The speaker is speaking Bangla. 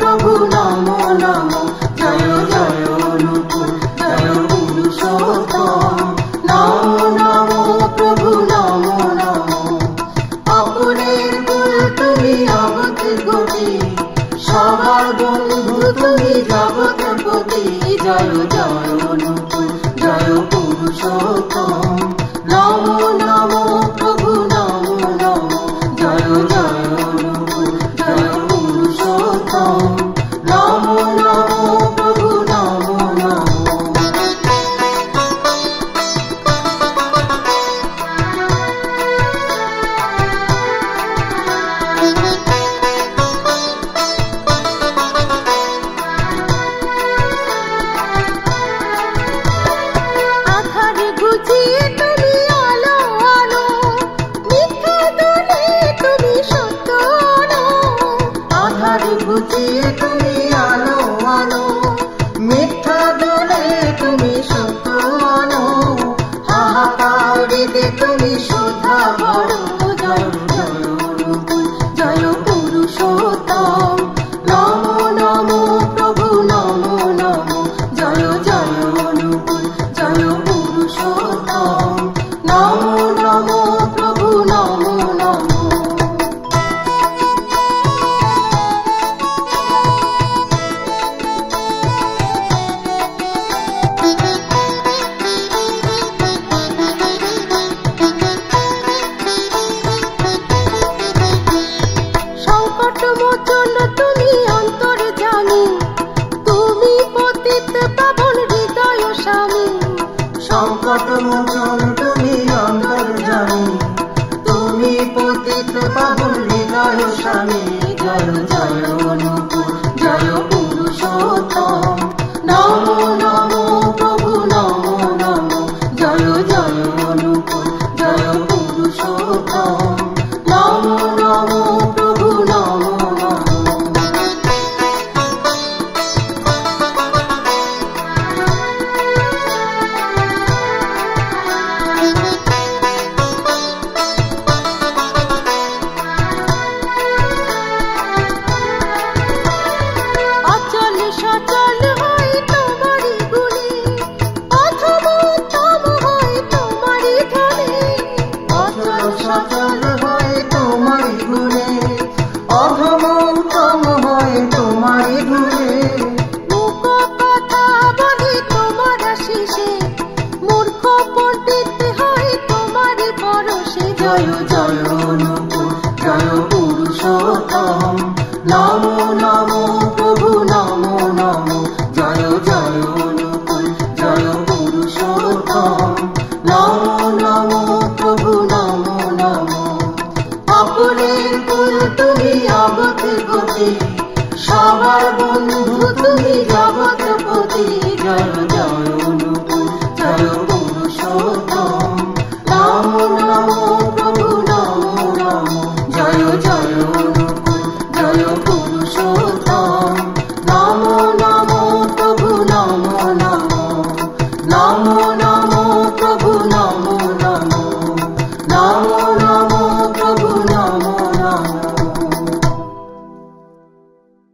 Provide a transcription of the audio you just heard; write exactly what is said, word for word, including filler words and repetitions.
প্রভু নমো নমো, জয় জয় অনুকূল জয় পুরুষোত্তম, নমো নমো প্রভু নমো নমো। অপরের কুল তুমি অগতির গতি, সবার বন্ধু তুমি জগৎপতি, জয় জয় অনুকূল জয় পুরুষোত্তম, নমো নমো প্রভু নমো নমো, জয় জয় অনুকূল জয় পুরুষোত্তম, নমো নমো প্রভু নমো নমো। আধারে গুজিয়ে তুমি আলো আলো, মিথ্যা দলে তুমি সত্য আলো। আধারে গুজিয়ে তুমি আলো আলো, মিথ্যা দলে তুমি সত্য আলো। হাহাকারে তুমি সুধা বড়, জয় জয় অনুকূল জয় পুরুষোত্তম, নমো নমো প্রভু নমো নমো, জয় জয় অনুকূল জয় পুরুষোত্তম, নমো নমো প্রভু নমো নমো। সংকট মোচন তুমি অন্তর্যামী, তুমি পতিত পাবন হৃদয় স্বামী। সংকট মোচন তুমি অন্তর্যামী, তুমি পতিত পাবন হৃদয় স্বামী, জয় জয় অনুকূল জয় পুরুষোত্তম, নমো নমো প্রভু নমো নমো, জয় জয় অনুকূল জয় পুরুষোত্তম, নমো নমো প্রভু নমো নমো। অচল সচল হয় তোমারি গুণে, অথম উত্তম হয় তোমারি ধনে। অচল সচল হয় তোমারি গুণে, অধম উত্তম হয় তোমারি গুণে। মূক কথা বলে তোমার আশিসে, মূর্খ পণ্ডিত হয় তোমারি পরশে, জয় জয় অনুকূল জয় পুরুষোত্তম, নমো নমো প্রভু নমো নমো, জয় জয় অনুকূল জয় পুরুষোত্তম, নমো নমো প্রভু নমো নমো। অপরের কুল তুমি অগতির গতি, সবার বন্ধু তুমি জগৎপতি, জয়